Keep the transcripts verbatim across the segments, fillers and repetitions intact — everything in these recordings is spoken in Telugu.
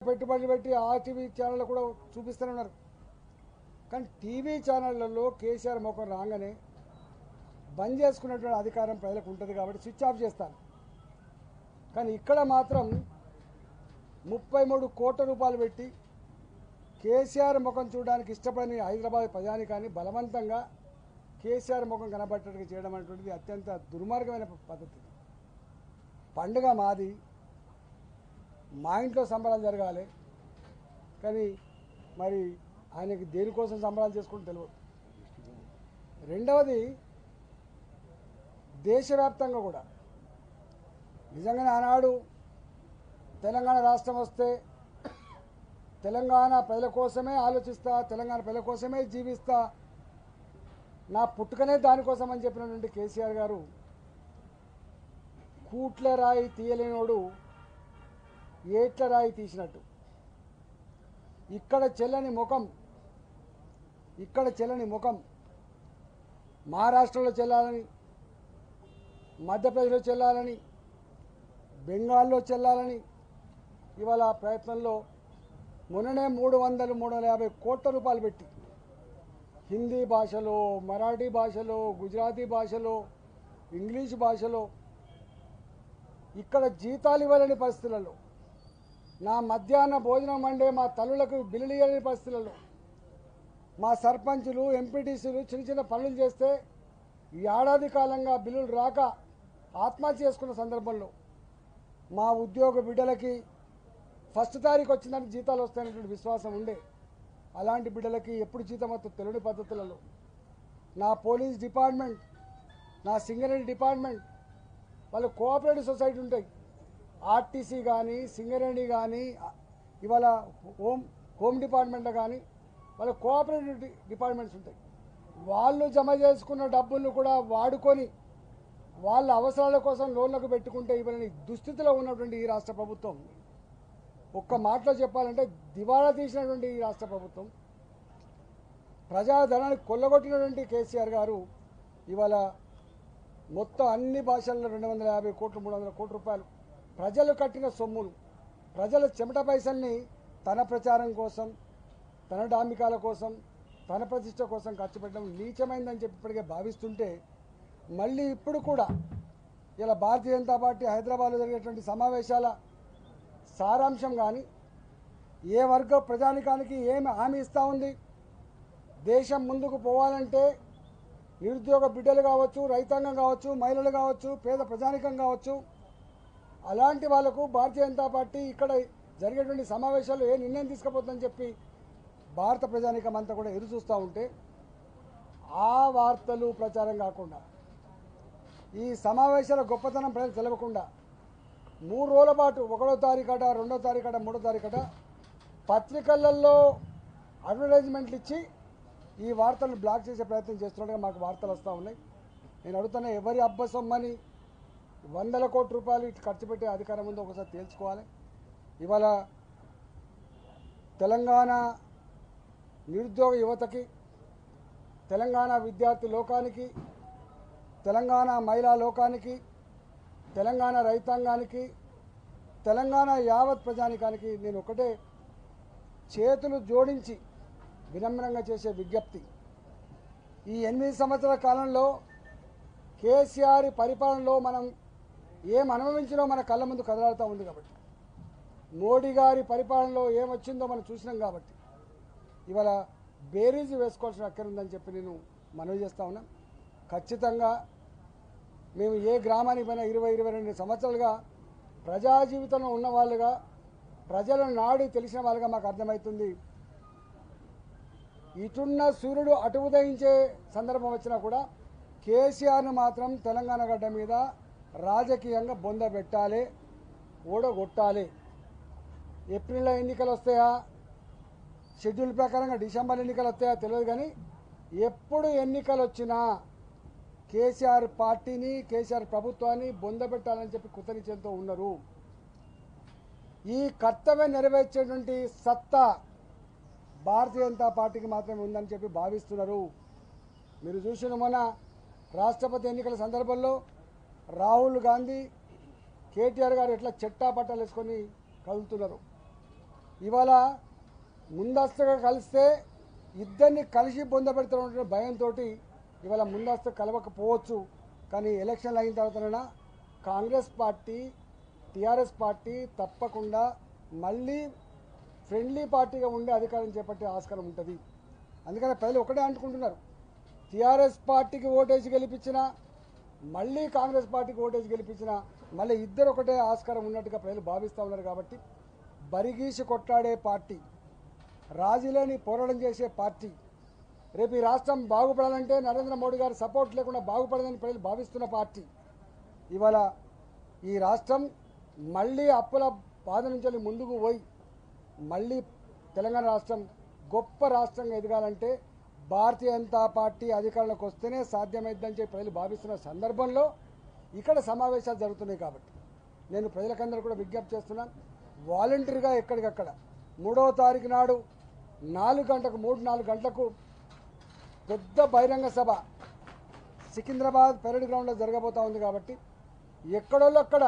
పెట్టుబడులు పెట్టి ఆ టీవీ ఛానళ్ళు కూడా చూపిస్తూనే ఉన్నారు. కానీ టీవీ ఛానళ్లలో కేసీఆర్ ముఖం రాగానే బంద్ చేసుకున్నటువంటి అధికారం ప్రజలకు ఉంటుంది కాబట్టి స్విచ్ ఆఫ్ చేస్తాను. కానీ ఇక్కడ మాత్రం ముప్పై మూడు కోట్ల రూపాయలు పెట్టి కేసీఆర్ ముఖం చూడడానికి ఇష్టపడని హైదరాబాద్ ప్రజానికాన్ని బలవంతంగా కేసీఆర్ ముఖం కనబట్టేట్టుగా చేయడం అనేటువంటిది అత్యంత దుర్మార్గమైన పద్ధతి. పండుగ మాది, మా ఇంట్లో సంబరాలు జరగాలి, కానీ మరి ఆయనకి దేనికోసం సంబరాలు చేసుకుంటూ తెలియదు. రెండవది, దేశవ్యాప్తంగా కూడా నిజంగానే ఆనాడు తెలంగాణ రాష్ట్రం వస్తే తెలంగాణ ప్రజల కోసమే ఆలోచిస్తా, తెలంగాణ ప్రజల కోసమే జీవిస్తా, నా పుట్టుకనే దానికోసం అని చెప్పినటువంటి కేసీఆర్ గారు కూట్ల రాయి తీయలేనోడు ఏట్ల రాయి తీసినట్టు ఇక్కడ చెల్లని ముఖం ఇక్కడ చెల్లని ముఖం మహారాష్ట్రలో చెల్లాలని, మధ్యప్రదేశ్లో చెల్లాలని, బెంగాల్లో చెల్లాలని ఇవాళ ప్రయత్నంలో మొన్ననే మూడు వందలు మూడు వందల యాభై కోట్ల రూపాయలు పెట్టి హిందీ భాషలో, మరాఠీ భాషలో, గుజరాతీ భాషలో, ఇంగ్లీష్ భాషలో ఇక్కడ జీతాలు ఇవ్వలేని పరిస్థితులలో, నా మధ్యాహ్న భోజనం అంటే మా తల్లులకు బిల్లులు ఇవ్వలేని పరిస్థితులలో, మా సర్పంచులు, ఎంపీటీసీలు చిన్న చిన్న పనులు చేస్తే ఈ ఏడాది కాలంగా బిల్లులు రాక ఆత్మహత్య చేసుకున్న సందర్భంలో మా ఉద్యోగ బిడ్డలకి ఫస్ట్ తారీఖు వచ్చిందని జీతాలు వస్తాయనేటువంటి విశ్వాసం ఉండే, అలాంటి బిడ్డలకి ఎప్పుడు జీతం వస్తుంది తెలియని పద్ధతులలో నా పోలీస్ డిపార్ట్మెంట్, నా సింగరేణి డిపార్ట్మెంట్, వాళ్ళు కోఆపరేటివ్ సొసైటీ ఉంటాయి, ఆర్టీసీ కానీ సింగరేణి కానీ ఇవాళ హోమ్ హోమ్ డిపార్ట్మెంట్లో కానీ వాళ్ళ కోఆపరేటివ్ డిపార్ట్మెంట్స్ ఉంటాయి. వాళ్ళు జమ చేసుకున్న డబ్బులను కూడా వాడుకొని వాళ్ళ అవసరాల కోసం లోన్లకు పెట్టుకుంటే ఇవ్వని దుస్థితిలో ఉన్నటువంటి ఈ రాష్ట్ర ప్రభుత్వం, ఒక్క మాటలో చెప్పాలంటే దివాళా తీసినటువంటి ఈ రాష్ట్ర ప్రభుత్వం, ప్రజాధనాన్ని కొల్లగొట్టినటువంటి కేసీఆర్ గారు ఇవాళ మొత్తం అన్ని భాషల్లో రెండు వందల యాభై కోట్లు మూడు వందల కోట్ల రూపాయలు ప్రజలు కట్టిన సొమ్ములు, ప్రజల చెమట పైసల్ని తన ప్రచారం కోసం, తన డాంబికాల కోసం, తన ప్రతిష్ట కోసం ఖర్చు పెట్టడం నీచమైందని చెప్పి ఇప్పటికే భావిస్తుంటే, మళ్ళీ ఇప్పుడు కూడా ఇలా భారతీయ జనతా పార్టీ హైదరాబాద్లో జరిగేటువంటి సమావేశాల సారాంశం కానీ ఏ వర్గ ప్రజానికానికి ఏమి హామీ ఇస్తూ ఉంది, దేశం ముందుకు పోవాలంటే నిరుద్యోగ బిడ్డలు కావచ్చు, రైతాంగం కావచ్చు, మహిళలు కావచ్చు, పేద ప్రజానికం కావచ్చు, అలాంటి వాళ్లకు భారతీయ జనతా పార్టీ ఇక్కడ జరిగేటువంటి సమావేశాల్లో ఏ నిర్ణయం తీసుకుపోతుందని చెప్పి భారత ప్రజానికం అంతా కూడా ఎదురు చూస్తూ ఉంటే, ఆ వార్తలు ప్రచారం కాకుండా, ఈ సమావేశాల గొప్పతనం ప్రజలు తెలవకుండా మూడు రోజుల పాటు ఒకటో తారీఖట, రెండో తారీఖట, మూడో తారీఖట పత్రికలలో అడ్వర్టైజ్మెంట్లు ఇచ్చి ఈ వార్తలను బ్లాక్ చేసే ప్రయత్నం చేస్తున్నట్టుగా మాకు వార్తలు వస్తూ ఉన్నాయి. నేను అడుగుతున్నా, ఎవరి అబ్బసొమ్మని వందల కోట్ల రూపాయలు ఇటు ఖర్చు పెట్టే అధికారం ఉందో ఒకసారి తేల్చుకోవాలి. ఇవాళ తెలంగాణ నిరుద్యోగ యువతకి, తెలంగాణ విద్యార్థి లోకానికి, తెలంగాణ మహిళా లోకానికి, తెలంగాణ రైతాంగానికి, తెలంగాణ యావత్ ప్రజానికానికి నేను ఒకటే చేతులు జోడించి వినమ్రంగా చేసే విజ్ఞప్తి, ఈ ఎనిమిది సంవత్సరాల కాలంలో కేసీఆర్ పరిపాలనలో మనం ఏం అనుభవించినో మన కళ్ళ ముందు కదలాడుతూ ఉంది కాబట్టి, మోడీ గారి పరిపాలనలో ఏమొచ్చిందో మనం చూసినాం కాబట్టి ఇవాళ బేరీజు వేసుకోవాల్సిన అక్కర ఉందని చెప్పి నేను మనవి చేస్తా ఉన్నా. ఖచ్చితంగా మేము ఏ గ్రామానికి పోయినా ఇరవై ఇరవై రెండు సంవత్సరాలుగా ప్రజా జీవితంలో ఉన్న వాళ్ళుగా, ప్రజలను నాడి తెలిసిన వాళ్ళుగా మాకు అర్థమవుతుంది, ఇటున్న సూర్యుడు అటు ఉదయించే సందర్భం వచ్చినా కూడా కేసీఆర్ను మాత్రం తెలంగాణ గడ్డ మీద రాజకీయంగా బొంద పెట్టాలి, ఓడగొట్టాలి. ఏప్రిల్లో ఎన్నికలు వస్తాయా, షెడ్యూల్ ప్రకారంగా డిసెంబర్ ఎన్నికలు వస్తాయా తెలియదు, కానీ ఎప్పుడు ఎన్నికలు వచ్చినా కేసీఆర్ పార్టీని, కేసీఆర్ ప్రభుత్వాన్ని బొంద పెట్టాలని చెప్పి కృతనిశ్చయంతో ఉన్నారు. ఈ కర్తవ్యం నెరవేర్చేటువంటి సత్తా భారతీయ జనతా పార్టీకి మాత్రమే ఉందని చెప్పి భావిస్తున్నారు. మీరు చూసిన మొన్న రాష్ట్రపతి ఎన్నికల సందర్భంలో రాహుల్ గాంధీ, కేటీఆర్ గారు ఎట్లా చెట్టా పట్టాలు వేసుకొని కదులుతున్నారు. ఇవాళ ముందస్తుగా కలిస్తే ఇద్దరిని కలిసి పొందబెడుతున్న భయంతో ఇవాళ ముందస్తు కలవకపోవచ్చు. కానీ ఎలక్షన్లు అయిన తర్వాతనైనా కాంగ్రెస్ పార్టీ టీఆర్ఎస్ పార్టీ తప్పకుండా మళ్ళీ ఫ్రెండ్లీ పార్టీగా ఉండే అధికారం చేపట్టే ఆస్కారం ఉంటుంది. అందుకని ప్రజలు ఒకటే అనుకుంటున్నారు, టీఆర్ఎస్ పార్టీకి ఓటేసి గెలిపించిన మళ్ళీ కాంగ్రెస్ పార్టీకి ఓటేసి గెలిపించిన మళ్ళీ ఇద్దరు ఒకటే ఆస్కారం ఉన్నట్టుగా ప్రజలు భావిస్తూ ఉన్నారు. కాబట్టి బరిగీసి కొట్లాడే పార్టీ, రాజీలేని పోరాటం చేసే పార్టీ, రేపు ఈ రాష్ట్రం బాగుపడాలంటే నరేంద్ర మోడీ గారి సపోర్ట్ లేకుండా బాగుపడదని ప్రజలు భావిస్తున్న పార్టీ ఇవాళ ఈ రాష్ట్రం మళ్ళీ అప్పుల బాధ నుంచి ముందుకు పోయి మళ్ళీ తెలంగాణ రాష్ట్రం గొప్ప రాష్ట్రంగా ఎదగాలంటే భారతీయ జనతా పార్టీ అధికారంలోకి వస్తేనే సాధ్యమైందని చెప్పి ప్రజలు భావిస్తున్న సందర్భంలో ఇక్కడ సమావేశాలు జరుగుతున్నాయి. కాబట్టి నేను ప్రజలకందరూ కూడా విజ్ఞప్తి చేస్తున్నాను, వాలంటరీగా ఎక్కడికక్కడ మూడవ తారీఖు నాడు నాలుగు గంటలకు మూడు నాలుగు గంటలకు పెద్ద బహిరంగ సభ సికింద్రాబాద్ పెరేడ్ గ్రౌండ్లో జరగబోతూ ఉంది. కాబట్టి ఎక్కడోళ్ళు అక్కడ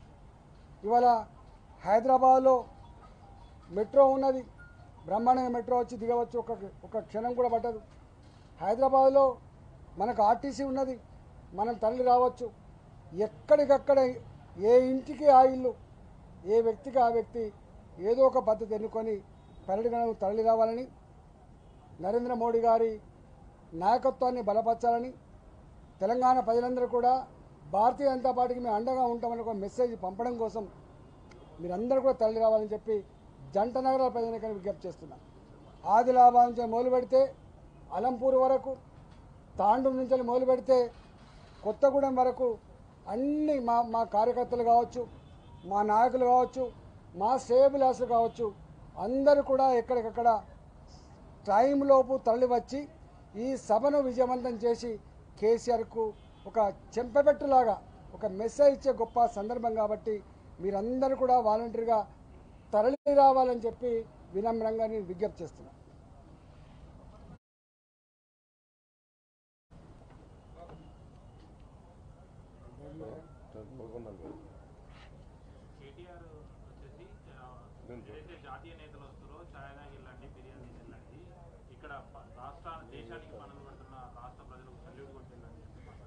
ఇవాళ హైదరాబాద్లో మెట్రో ఉన్నది, బ్రహ్మాండంగా మెట్రో వచ్చి దిగవచ్చు, ఒక ఒక క్షణం కూడా పట్టదు. హైదరాబాద్లో మనకు ఆర్టీసీ ఉన్నది, మనం తరలి రావచ్చు. ఎక్కడికక్కడ ఏ ఇంటికి ఆ ఇల్లు, ఏ వ్యక్తికి ఆ వ్యక్తి ఏదో ఒక పద్ధతి ఎన్నుకొని పర్యటనకు తరలి రావాలని, నరేంద్ర మోడీ గారి నాయకత్వాన్ని బలపరచాలని, తెలంగాణ ప్రజలందరూ కూడా భారతీయ జనతా పార్టీకి మేము అండగా ఉంటామని ఒక మెసేజ్ పంపడం కోసం మీరందరూ కూడా తరలి రావాలని చెప్పి జంట నగరాల ప్రజలకి విజ్ఞప్తి చేస్తున్నాం. ఆదిలాబాద్ నుంచి మొదలు పెడితే అలంపూర్ వరకు, తాండూరు నుంచి మొదలు పెడితే కొత్తగూడెం వరకు అన్ని మా మా కార్యకర్తలు కావచ్చు, మా నాయకులు కావచ్చు, మా శ్రేయోభిలాషులు కావచ్చు, అందరూ కూడా ఎక్కడికక్కడ టైంలోపు తరలి వచ్చి ఈ సభను విజయవంతం చేసి కేసీఆర్కు ఒక చెంపపెట్టులాగా ఒక మెసేజ్ ఇచ్చే గొప్ప సందర్భం. కాబట్టి మీరందరూ కూడా వాలంటరీగా తరలి రావాలని చెప్పి వినమ్రంగా నేను విజ్ఞప్తి చేస్తున్నాను. జాతీయ నేతలు వస్తారో ఛాయదాగి లాంటి బిర్యానీ లాంటి ఇక్కడ రాష్ట్ర దేశానికి పనులు పడుతున్న రాష్ట్ర ప్రజలకు సల్యూట్ కొట్టిందని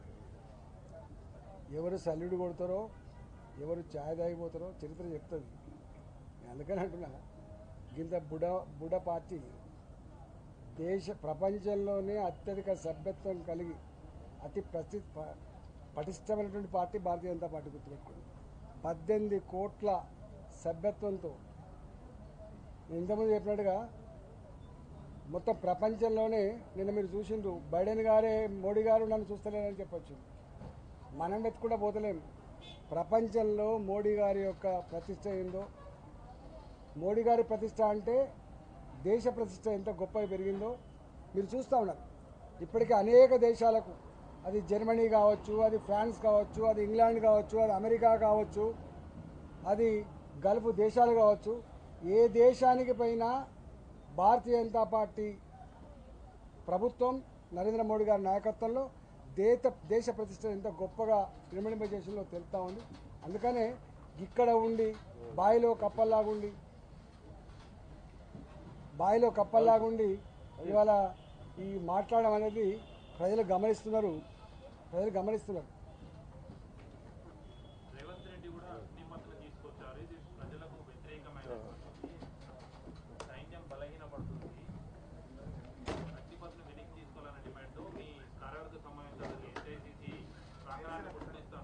ఎవరు సల్యూట్ కొడతారో ఎవరు ఛాయ్ తాగిపోతారో చరిత్ర చెప్తుంది. అందుకని అంటున్నా, ఇంత బుడ బుడ పార్టీ దేశ ప్రపంచంలోనే అత్యధిక సభ్యత్వం కలిగి అతి ప్రసి పటిష్టమైనటువంటి పార్టీ భారతీయ జనతా పార్టీ గుర్తుపెట్టుకుంది. పద్దెనిమిది కోట్ల సభ్యత్వంతో నేను ఇంతకుముందు చెప్పినట్టుగా మొత్తం ప్రపంచంలోనే నిన్న మీరు చూసిండ్రు, బైడెన్ గారే మోడీ గారు నన్ను చూస్తలేరని చెప్పొచ్చు. మనం వెతుకుండా పోతలేము. ప్రపంచంలో మోడీ గారి యొక్క ప్రతిష్ట ఏందో, మోడీ గారి ప్రతిష్ట అంటే దేశ ప్రతిష్ట ఎంత గొప్పగా పెరిగిందో మీరు చూస్తూ ఉన్నారు. ఇప్పటికీ అనేక దేశాలకు, అది జర్మనీ కావచ్చు, అది ఫ్రాన్స్ కావచ్చు, అది ఇంగ్లాండ్ కావచ్చు, అది అమెరికా కావచ్చు, అది గల్ఫ్ దేశాలు కావచ్చు, ఏ దేశానికి పోయినా భారతీయ జనతా పార్టీ ప్రభుత్వం నరేంద్ర మోడీ గారి నాయకత్వంలో దేశ దేశ ప్రతిష్ట ఎంత గొప్పగా నిర్మణింపజేసిందో తెలుస్తూ ఉంది. అందుకనే ఇక్కడ ఉండి బాయిలో కప్పల్లాగుండి బాయిలో కప్పల్లాగుండి ఇవాళ ఈ మాట్లాడడం అనేది ప్రజలు గమనిస్తున్నారు ప్రజలు గమనిస్తున్నారు రేవంత్ రెడ్డి కూడా నిమ్మత్తులు తీసుకొచ్చారు. ఇది ప్రజలకు వ్యతిరేకమైన సైన్యం బలహీనపడుతుంది, అగ్నిపత్తులు వెనక్కి తీసుకోవాలనే డిమాండ్ మీ కార్యవర్గ సమావేశాలు ఏఐసీసీ ప్రాంగణాన్ని గుర్తిస్తాను.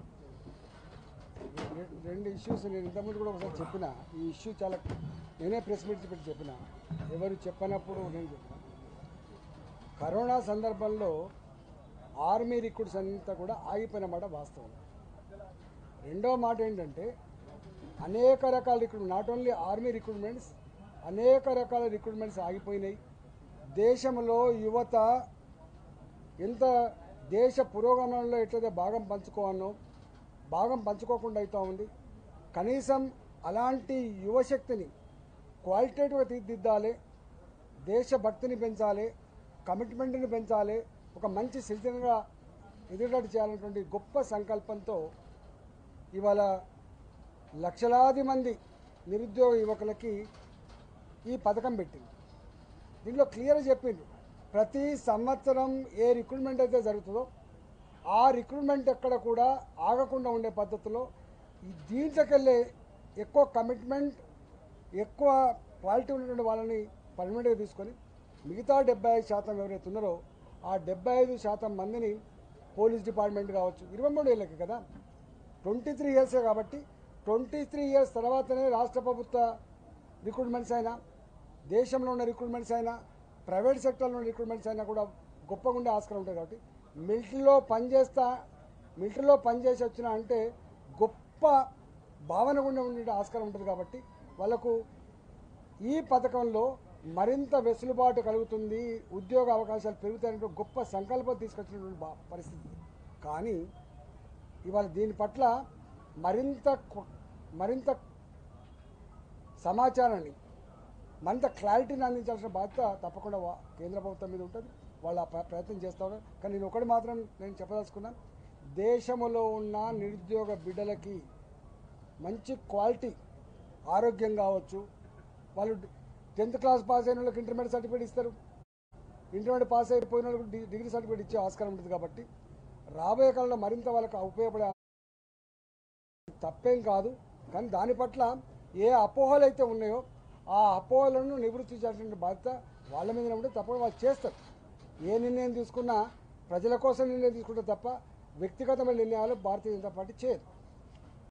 రెండు ఇష్యూస్ నేను ఇంతకుముందు కూడా ఒకసారి చెప్పిన, ఈ ఇష్యూ చాలా నేనే ప్రెస్ మీట్ పెట్టి చెప్పిన, ఎవరు చెప్పనప్పుడు నేను చెప్పిన. కరోనా సందర్భంలో ఆర్మీ రిక్రూట్స్ అంతా కూడా ఆగిపోయిన మాట వాస్తవం. రెండో మాట ఏంటంటే అనేక రకాల recruitment, not only army recruitments, అనేక రకాల రిక్రూట్మెంట్స్ ఆగిపోయినాయి. దేశంలో యువత ఎంత దేశ పురోగమనంలో ఎట్లయితే భాగం పంచుకోవాలో భాగం పంచుకోకుండా అవుతూ ఉంది. కనీసం అలాంటి యువశక్తిని క్వాలిటేటివ్గా తీర్చిదిద్దాలి, దేశభక్తిని పెంచాలి, కమిట్మెంట్ని పెంచాలి, ఒక మంచి సిటిజన్గా ఎదుగుదల చేయాలన్నటువంటి గొప్ప సంకల్పంతో ఇవాళ లక్షలాది మంది నిరుద్యోగ యువకులకి ఈ పథకం పెట్టింది. దీంట్లో క్లియర్గా చెప్పిండ్రు, ప్రతి సంవత్సరం ఏ రిక్రూట్మెంట్ అయితే జరుగుతుందో ఆ రిక్రూట్మెంట్ ఎక్కడ కూడా ఆగకుండా ఉండే పద్ధతిలో ఈ దీంట్లోకెళ్ళే ఎక్కువ కమిట్మెంట్ ఎక్కువ క్వాలిటీ ఉన్నటువంటి వాళ్ళని పర్మనెంట్గా తీసుకొని మిగతా డెబ్బై ఐదు శాతం ఎవరైతే ఉన్నారో ఆ డెబ్బై ఐదు శాతం మందిని పోలీస్ డిపార్ట్మెంట్ కావచ్చు, ఇరవై మూడు ఏళ్ళకి కదా, ట్వంటీ త్రీ ఇయర్సే కాబట్టి ట్వంటీ త్రీ ఇయర్స్ తర్వాతనే రాష్ట్ర ప్రభుత్వ రిక్రూట్మెంట్స్ అయినా దేశంలో ఉన్న రిక్రూట్మెంట్స్ అయినా ప్రైవేట్ సెక్టర్లో ఉన్న రిక్రూట్మెంట్స్ అయినా కూడా గొప్పగా ఉండే ఆస్కారం ఉంటుంది. కాబట్టి మిలిటరీలో పనిచేస్తా మిలిటరీలో పనిచేసి వచ్చిన అంటే గొప్ప భావన కూడా ఉండే ఆస్కారం ఉంటుంది. కాబట్టి వాళ్ళకు ఈ పథకంలో మరింత వెసులుబాటు కలుగుతుంది, ఉద్యోగ అవకాశాలు పెరుగుతాయంటే గొప్ప సంకల్పం తీసుకొచ్చినటువంటి బా పరిస్థితి. కానీ ఇవాళ దీని పట్ల మరింత మరింత సమాచారాన్ని మరింత క్లారిటీని అందించాల్సిన బాధ్యత తప్పకుండా కేంద్ర ప్రభుత్వం మీద ఉంటుంది. వాళ్ళు ఆ ప్రయత్నం చేస్తారు. కానీ నేను ఒకటి మాత్రం నేను చెప్పదలుచుకున్నాను, దేశంలో ఉన్న నిరుద్యోగ బిడ్డలకి మంచి క్వాలిటీ ఆరోగ్యం కావచ్చు, వాళ్ళు టెన్త్ క్లాస్ పాస్ అయిన వాళ్ళకి ఇంటర్మీడియట్ సర్టిఫికేట్ ఇస్తారు, ఇంటర్మీడియట్ పాస్ అయిపోయిన వాళ్ళకి డిగ్రీ సర్టిఫికేట్ ఇచ్చే ఆస్కారం ఉంటుంది. కాబట్టి రాబోయే కాలంలో మరింత వాళ్ళకి ఉపయోగపడే తప్పేం కాదు. కానీ దాని పట్ల ఏ అపోహలు అయితే ఉన్నాయో ఆ అపోహలను నివృత్తి చేయాల్సిన బాధ్యత వాళ్ళ మీద ఉంటే తప్పకుండా వాళ్ళు చేస్తారు. ఏ నిర్ణయం తీసుకున్నా ప్రజల కోసం నిర్ణయం తీసుకుంటే తప్ప వ్యక్తిగతమైన నిర్ణయాలు భారతీయ జనతా పార్టీ చేయదు.